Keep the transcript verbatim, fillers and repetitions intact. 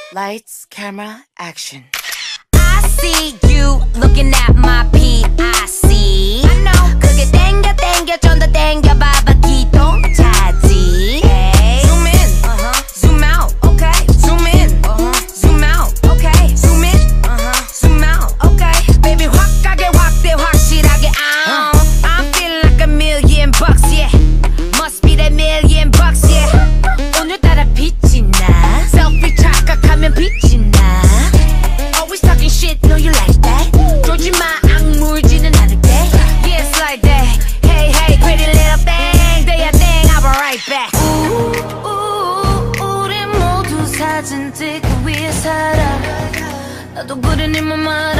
Lights, camera, action. I see you looking at my P I C. I know. 그게 땡겨 땡겨 좀 더 땡겨 봐봐 기동차지. Hey. Zoom in, uh-huh. Zoom out, okay. Zoom in, uh-huh. Zoom out, okay. Zoom in, uh-huh. Zoom out, okay. Baby 확하게 확대 확실하게 uh. I'm feeling like a million bucks, yeah. Must be that million bucks, yeah. 오늘따라 빛이 나. Selfie 착각하면 빛이 나. Always talking shit, know you like that. 조지 마 악물지는 않을게. Yeah, it's like that. Hey, hey, pretty little thing. Do your thing, I'll be right back. Ooh, ooh, 우리 모두 사진 찍기 위해 살아. 나도 그래 네 맘 알아.